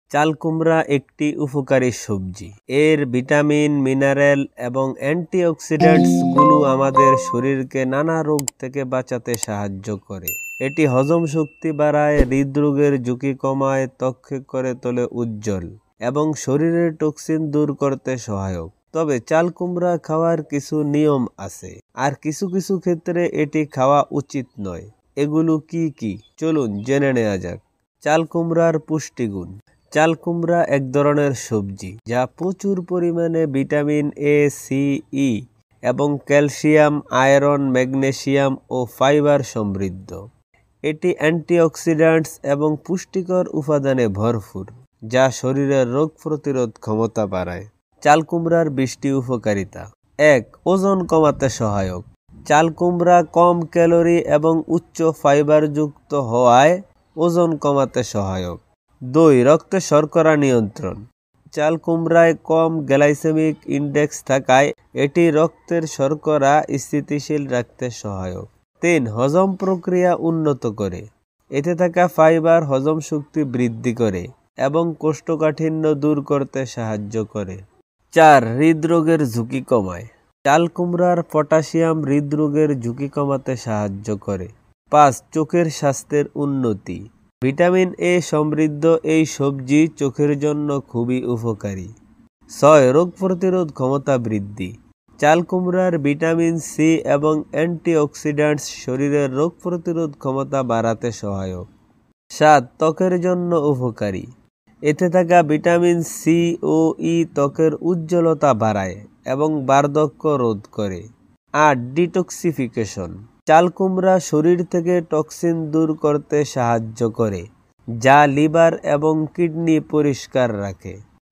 চাল কুমড়া একটি উপকারী সবজি। এর ভিটামিন, মিনারেল এবং অ্যান্টিঅক্সিডেন্টস গুলো আমাদের শরীরকে নানা রোগ থেকে বাঁচাতে সাহায্য করে। এটি হজম শক্তি বাড়ায়, হৃদরোগের ঝুঁকি কমায়, ত্বক করে তোলে উজ্জ্বল এবং শরীরের টক্সিন দূর করতে সহায়ক। তবে চাল কুমড়া খাওয়ার কিছু নিয়ম আছে, আর কিছু কিছু ক্ষেত্রে এটি খাওয়া উচিত নয়। এগুলো কি কি চলুন জেনে নেওয়া যাক। চাল কুমড়ার পুষ্টিগুণ। চাল কুমড়া এক ধরনের সবজি যা প্রচুর পরিমাণে ভিটামিন এ, সি, ই এবং ক্যালসিয়াম, আয়রন, ম্যাগনেসিয়াম ও ফাইবার সমৃদ্ধ। এটি অ্যান্টিঅক্সিডেন্টস এবং পুষ্টিকর উপাদানে ভরপুর, যা শরীরের রোগ প্রতিরোধ ক্ষমতা বাড়ায়। চাল কুমড়ার 20টি উপকারিতা। 1. ওজন কমাতে সহায়ক। চাল কুমড়া কম ক্যালোরি এবং উচ্চ ফাইবারযুক্ত হওয়ায় ওজন কমাতে সহায়ক। 2. রক্তে শর্করা নিয়ন্ত্রণ। চাল কুমড়ায় কম গ্লাইসেমিক ইন্ডেক্স থাকায় এটি রক্তের শর্করা স্থিতিশীল রাখতে সহায়ক। 3. হজম প্রক্রিয়া উন্নত করে। এতে থাকা ফাইবার হজম শক্তি বৃদ্ধি করে এবং কোষ্ঠকাঠিন্য দূর করতে সাহায্য করে। 4. হৃদরোগের ঝুঁকি কমায়। চাল কুমড়ার পটাশিয়াম হৃদরোগের ঝুঁকি কমাতে সাহায্য করে। 5. চোখের স্বাস্থ্যের উন্নতি। ভিটামিন এ সমৃদ্ধ এই সবজি চোখের জন্য খুবই উপকারী। 6. রোগ প্রতিরোধ ক্ষমতা বৃদ্ধি। চাল কুমড়ার ভিটামিন সি এবং অ্যান্টিঅক্সিডেন্টস শরীরের রোগ প্রতিরোধ ক্ষমতা বাড়াতে সহায়ক। 7. ত্বকের জন্য উপকারী। এতে থাকা ভিটামিন সি ও ই ত্বকের উজ্জ্বলতা বাড়ায় এবং বার্ধক্য রোধ করে। 8. ডিটক্সিফিকেশন। চাল কুমড়া শরীর থেকে টক্সিন দূর করতে সাহায্য করে, যা লিভার এবং কিডনি পরিষ্কার রাখে।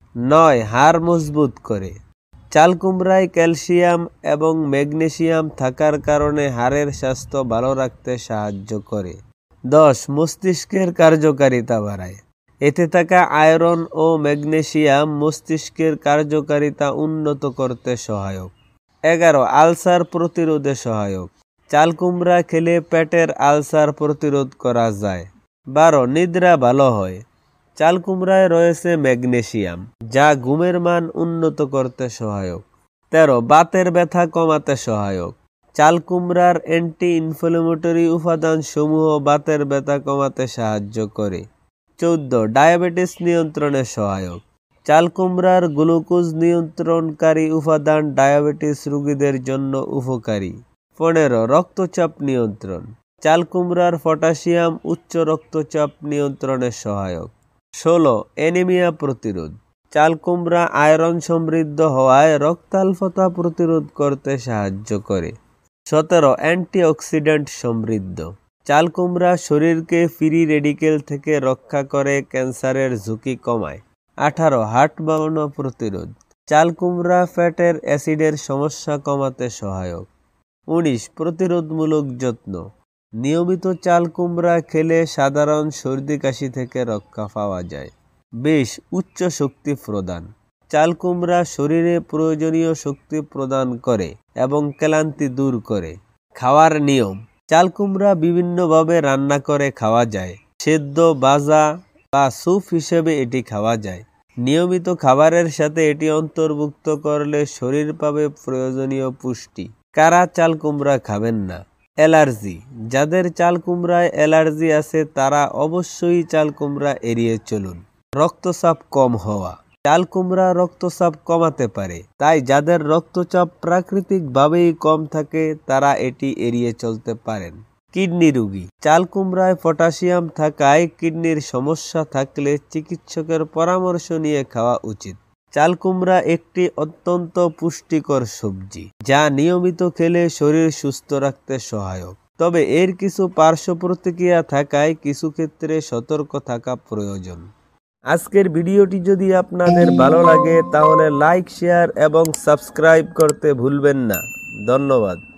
9. হাড় মজবুত করে। চাল কুমড়ায় ক্যালসিয়াম এবং ম্যাগনেসিয়াম থাকার কারণে হাড়ের স্বাস্থ্য ভালো রাখতে সাহায্য করে। 10. মস্তিষ্কের কার্যকারিতা বাড়ায়। এতে থাকা আয়রন ও ম্যাগনেসিয়াম মস্তিষ্কের কার্যকারিতা উন্নত করতে সহায়ক। 11. আলসার প্রতিরোধে সহায়ক। চাল কুমড়া খেলে পেটের আলসার প্রতিরোধ করা যায়। 12. নিদ্রা ভালো হয়। চাল কুমড়ায় রয়েছে ম্যাগনেসিয়াম, যা ঘুমের মান উন্নত করতে সহায়ক। 13. বাতের ব্যথা কমাতে সহায়ক। চাল কুমড়ার অ্যান্টি ইনফ্ল্যামেটরি উপাদান সমূহ বাতের ব্যথা কমাতে সাহায্য করে। 14. ডায়াবেটিস নিয়ন্ত্রণে সহায়ক। চাল কুমড়ার গ্লুকোজ নিয়ন্ত্রণকারী উপাদান ডায়াবেটিস রোগীদের জন্য উপকারী। 15. রক্তচাপ নিয়ন্ত্রণ। চাল কুমড়ার পটাশিয়াম উচ্চ রক্তচাপ নিয়ন্ত্রণে সহায়ক। 16. অ্যানিমিয়া প্রতিরোধ। চাল কুমড়া আয়রন সমৃদ্ধ হওয়ায় রক্তাল্পতা প্রতিরোধ করতে সাহায্য করে। 17. অ্যান্টিঅক্সিডেন্ট সমৃদ্ধ। চাল কুমড়া শরীরকে ফ্রি রেডিকেল থেকে রক্ষা করে, ক্যান্সারের ঝুঁকি কমায়। 18. হার্ট বাড়ানো প্রতিরোধ। চাল কুমড়া ফ্যাটের অ্যাসিডের সমস্যা কমাতে সহায়ক। 19. প্রতিরোধমূলক যত্ন। নিয়মিত চাল কুমড়া খেলে সাধারণ সর্দি কাশি থেকে রক্ষা পাওয়া যায়। 20. উচ্চ শক্তি প্রদান। চাল কুমড়া শরীরে প্রয়োজনীয় শক্তি প্রদান করে এবং ক্লান্তি দূর করে। খাওয়ার নিয়ম। চাল কুমড়া বিভিন্নভাবে রান্না করে খাওয়া যায়। সেদ্ধ, ভাজা বা স্যুপ হিসেবে এটি খাওয়া যায়। নিয়মিত খাবারের সাথে এটি অন্তর্ভুক্ত করলে শরীর পাবে প্রয়োজনীয় পুষ্টি। কারা চাল কুমড়া খাবেন না? অ্যালার্জি। যাদের চাল কুমড়ায় অ্যালার্জি আছে তারা অবশ্যই চাল কুমড়া এড়িয়ে চলুন। রক্তচাপ কম হওয়া। চাল কুমড়া রক্তচাপ কমাতে পারে, তাই যাদের রক্তচাপ প্রাকৃতিকভাবেই কম থাকে তারা এটি এড়িয়ে চলতে পারেন। কিডনি রোগী। চাল কুমড়ায় পটাশিয়াম থাকায় কিডনির সমস্যা থাকলে চিকিৎসকের পরামর্শ নিয়ে খাওয়া উচিত। চাল কুমড়া একটি অত্যন্ত পুষ্টিকর সবজি, যা নিয়মিত খেলে শরীর সুস্থ রাখতে সহায়ক। তবে এর কিছু পার্শ্ব প্রতিক্রিয়া থাকায় কিছু ক্ষেত্রে সতর্ক থাকা প্রয়োজন। আজকের ভিডিওটি যদি আপনাদের ভালো লাগে তাহলে লাইক, শেয়ার এবং সাবস্ক্রাইব করতে ভুলবেন না। ধন্যবাদ।